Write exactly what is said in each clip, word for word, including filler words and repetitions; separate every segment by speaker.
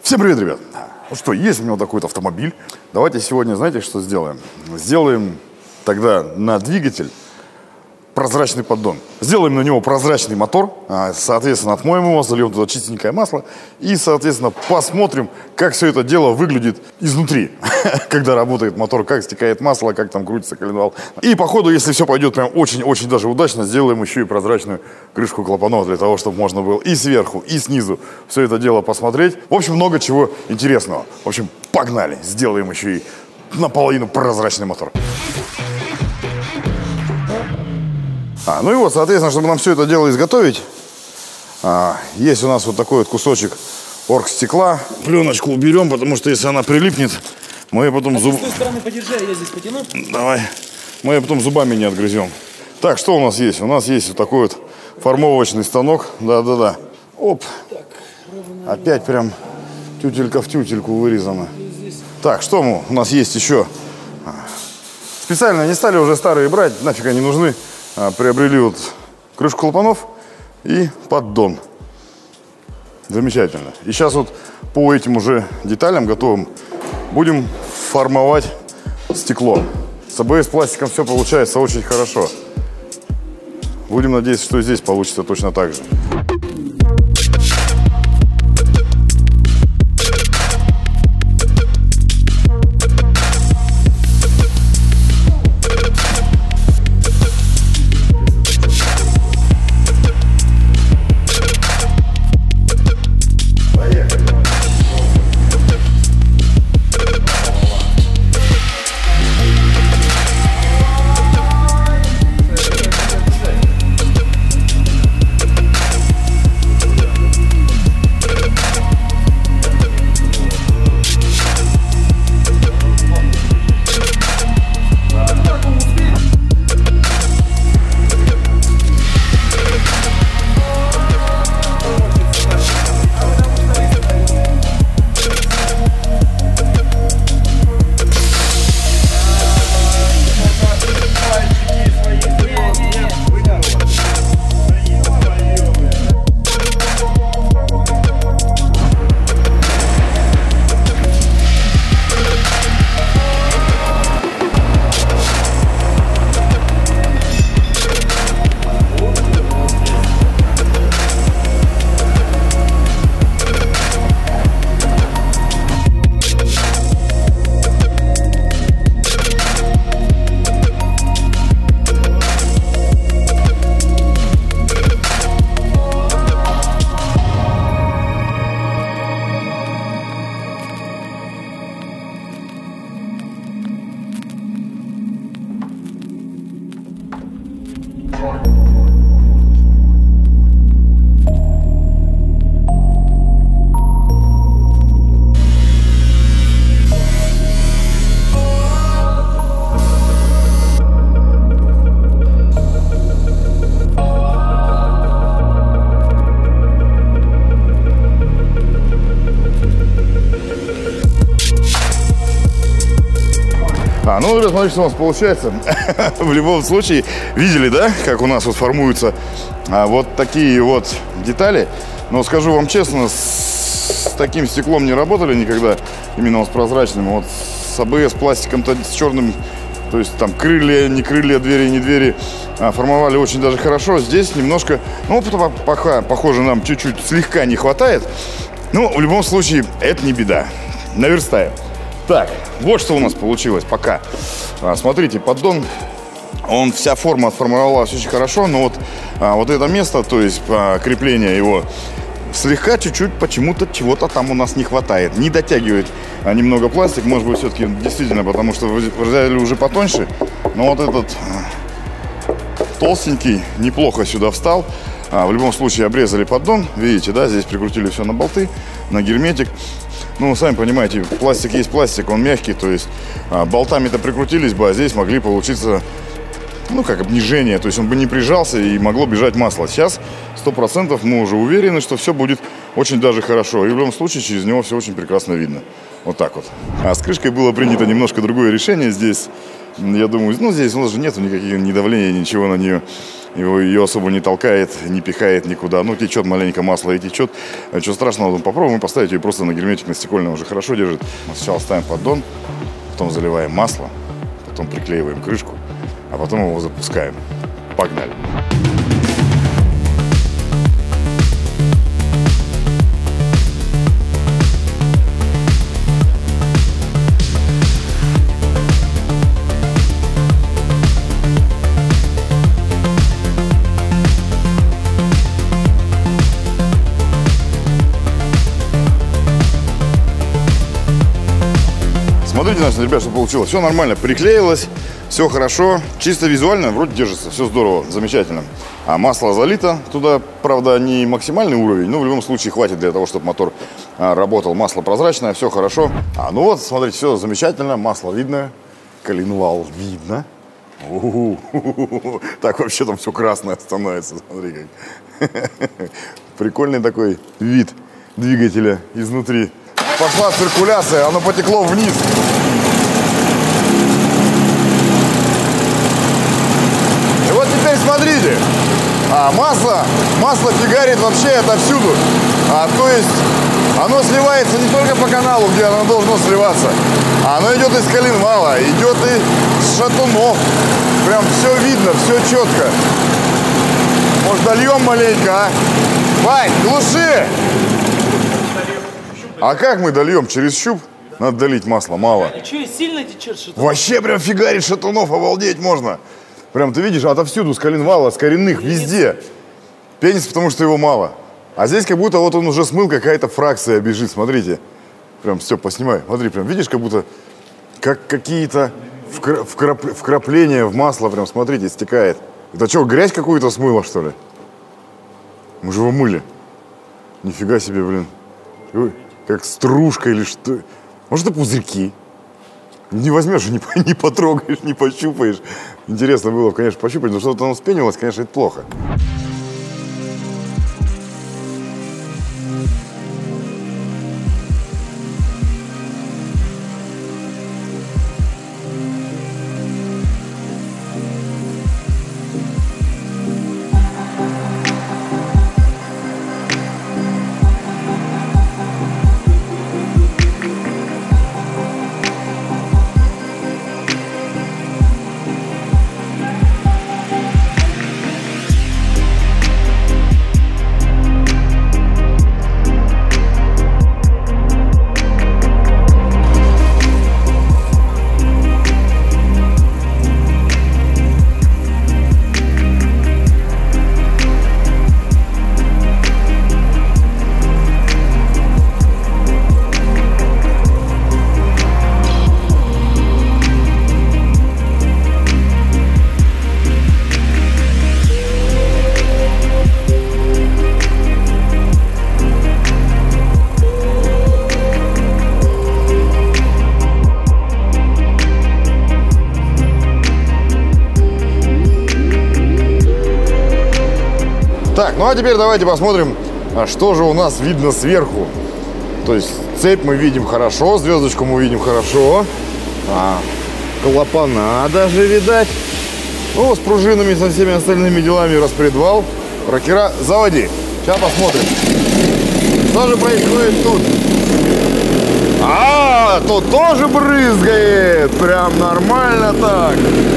Speaker 1: Всем привет, ребят! Ну что, есть у меня вот такой вот автомобиль. Давайте сегодня, знаете, что сделаем? Сделаем тогда на двигатель прозрачный поддон. Сделаем на него прозрачный мотор, соответственно, отмоем его, зальем туда чистенькое масло и, соответственно, посмотрим, как все это дело выглядит изнутри, когда работает мотор, как стекает масло, как там крутится коленвал. И по ходу, если все пойдет прям очень-очень даже удачно, сделаем еще и прозрачную крышку клапанов для того, чтобы можно было и сверху, и снизу все это дело посмотреть. В общем, много чего интересного. В общем, погнали, сделаем еще и наполовину прозрачный мотор. А, ну и вот, соответственно, чтобы нам все это дело изготовить, а, есть у нас вот такой вот кусочек оргстекла. Пленочку уберем, потому что если она прилипнет, мы ее потом зуб...
Speaker 2: С той стороны подержи, а я здесь потяну.
Speaker 1: Давай. Мы ее потом зубами не отгрызем. Так, что у нас есть? У нас есть вот такой вот формовочный станок. Да-да-да. Оп.
Speaker 2: Так, ровно.
Speaker 1: Опять прям тютелька в тютельку вырезана. Так, что мы? У нас есть еще. Специально не стали уже старые брать, нафиг они нужны. Приобрели вот крышку клапанов и поддон. Замечательно. И сейчас вот по этим уже деталям готовым будем формовать стекло. С а бэ эс пластиком все получается очень хорошо. Будем надеяться, что и здесь получится точно так же. А, ну, ребят, смотрите, что у нас получается. В любом случае, видели, да, как у нас вот формуются а, вот такие вот детали. Но скажу вам честно, с, с таким стеклом не работали никогда, именно вот с прозрачным. Вот с а бэ эс пластиком-то, с черным, то есть там крылья, не крылья, двери, не двери, а, формовали очень даже хорошо. Здесь немножко, ну, пока, похоже, нам чуть-чуть слегка не хватает. Но в любом случае, это не беда. Наверстаем. Так, вот что у нас получилось пока. А, смотрите, поддон, он, вся форма отформировалась очень хорошо, но вот, а, вот это место, то есть а, крепление его, слегка чуть-чуть почему-то чего-то там у нас не хватает. Не дотягивает а, немного пластик, может быть, все-таки действительно, потому что взяли уже потоньше, но вот этот а, толстенький неплохо сюда встал. А, в любом случае обрезали поддон, видите, да, здесь прикрутили все на болты, на герметик. Ну, сами понимаете, пластик есть пластик, он мягкий, то есть а, болтами-то прикрутились бы, а здесь могли получиться, ну, как обнижение, то есть он бы не прижался и могло бежать масло. Сейчас сто процентов мы уже уверены, что все будет очень даже хорошо, и в любом случае через него все очень прекрасно видно. Вот так вот. А с крышкой было принято немножко другое решение здесь. Я думаю, ну, здесь у нас же нету никаких ни давления, ничего на нее. его, ее особо не толкает, не пихает никуда. Ну, течет маленько масло и течет. Ничего страшного, попробуем поставить ее просто на герметик, на стекольный, уже хорошо держит. Мы сначала ставим поддон, потом заливаем масло, потом приклеиваем крышку, а потом его запускаем. Погнали! Смотрите, значит, ребят, что получилось. Все нормально, приклеилось, все хорошо. Чисто визуально вроде держится, все здорово, замечательно. А масло залито туда, правда, не максимальный уровень, но в любом случае хватит для того, чтобы мотор а, работал. Масло прозрачное, все хорошо. А, ну вот, смотрите, все замечательно, масло видно, коленвал видно. У-у-у-у-у. Так вообще там все красное становится, смотри как. Прикольный такой вид двигателя изнутри. Пошла циркуляция, оно потекло вниз. И вот теперь смотрите, а, масло, масло фигарит вообще отовсюду. А, то есть оно сливается не только по каналу, где оно должно сливаться, а оно идет из коленвала, идет и с шатунов. Прям все видно, все четко. Может, дольем маленько, а? Вань, глуши! А как мы дольем? Через щуп? Надо долить масло, мало.
Speaker 2: А что, сильно течет что-то?
Speaker 1: Вообще прям фигарит шатунов, обалдеть можно. Прям ты видишь, отовсюду, с коленвала, с коренных, везде. Пенится, потому что его мало. А здесь как будто вот он уже смыл, какая-то фракция бежит, смотрите. Прям все, поснимай. Смотри, прям видишь, как будто как какие-то вкра вкрап вкрапления в масло, прям смотрите, стекает. Это что, грязь какую-то смыло, что ли? Мы же его мыли. Нифига себе, блин. Ой. Как стружка или что. Может, это пузырьки. Не возьмешь, не, не потрогаешь, не пощупаешь. Интересно было, конечно, пощупать, но что-то оно вспенилось, конечно, это плохо. Так, ну а теперь давайте посмотрим, что же у нас видно сверху. То есть цепь мы видим хорошо, звездочку мы видим хорошо. А, клапана даже видать. Ну, с пружинами, со всеми остальными делами распредвал. Рокера заводи. Сейчас посмотрим. Что же происходит тут? А, тут тоже брызгает. Прям нормально так.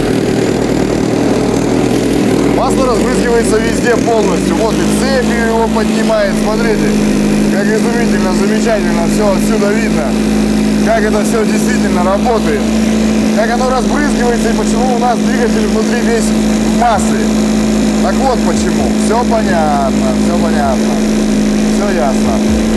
Speaker 1: Масло разбрызгивается везде полностью. Вот и цепью его поднимает. Смотрите, как изумительно, замечательно. Все отсюда видно. Как это все действительно работает. Как оно разбрызгивается и почему у нас двигатель внутри весь в масле. Так вот почему. Все понятно, все понятно. Все ясно.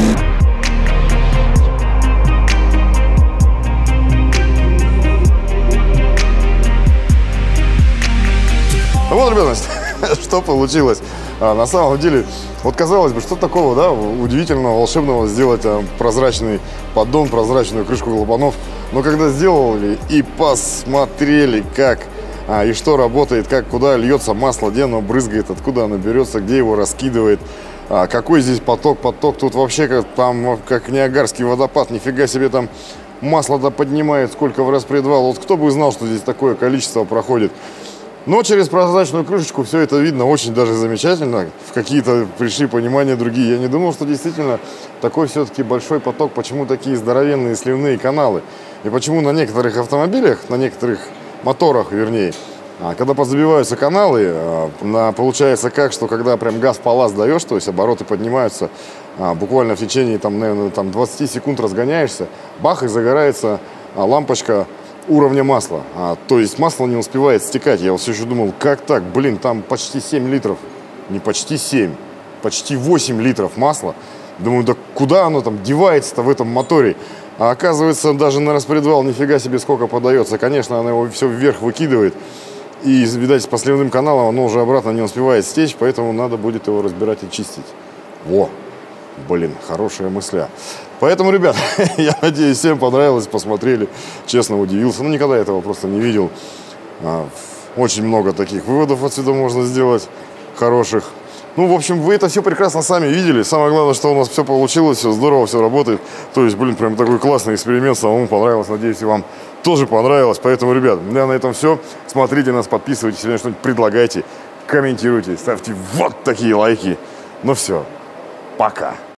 Speaker 1: Вот, ребята, что получилось. А, на самом деле, вот казалось бы, что такого, да, удивительного, волшебного сделать а, прозрачный поддон, прозрачную крышку клапанов. Но когда сделали и посмотрели, как а, и что работает, как, куда льется масло, где оно брызгает, откуда оно берется, где его раскидывает, а, какой здесь поток, поток, тут вообще как, там, как Ниагарский водопад, нифига себе там масло-то поднимает, сколько в распредвал. Вот кто бы знал, что здесь такое количество проходит.
Speaker 3: Но через прозрачную крышечку все это видно очень даже замечательно. В какие-то пришли понимания другие. Я не думал, что действительно такой все-таки большой поток. Почему такие здоровенные сливные каналы? И почему на некоторых автомобилях, на некоторых моторах, вернее, когда позабиваются каналы, получается как, что когда прям газ по лаз даешь, то есть обороты поднимаются, буквально в течение там, наверное, там двадцати секунд разгоняешься, бах, и загорается лампочка уровня масла. А, то есть масло не успевает стекать. Я вот все еще думал, как так? Блин, там почти семь литров. Не почти семь, почти восемь литров масла. Думаю, да куда оно там девается-то в этом моторе? А оказывается, даже на распредвал нифига себе сколько подается. Конечно, оно его все вверх выкидывает. И, видать, по сливным каналам оно уже обратно не успевает стечь, поэтому надо будет его разбирать и чистить. Во! Блин, хорошая мысля. Поэтому, ребят, я надеюсь, всем понравилось, посмотрели. Честно удивился. Ну, никогда этого просто не видел. Очень много таких выводов отсюда можно сделать хороших. Ну, в общем, вы это все прекрасно сами видели. Самое главное, что у нас все получилось, все здорово, все работает. То есть, блин, прям такой классный эксперимент. Самому понравилось. Надеюсь, и вам тоже понравилось. Поэтому, ребят, у меня на этом все. Смотрите нас, подписывайтесь, если что-нибудь предлагайте, комментируйте, ставьте вот такие лайки. Ну все, пока.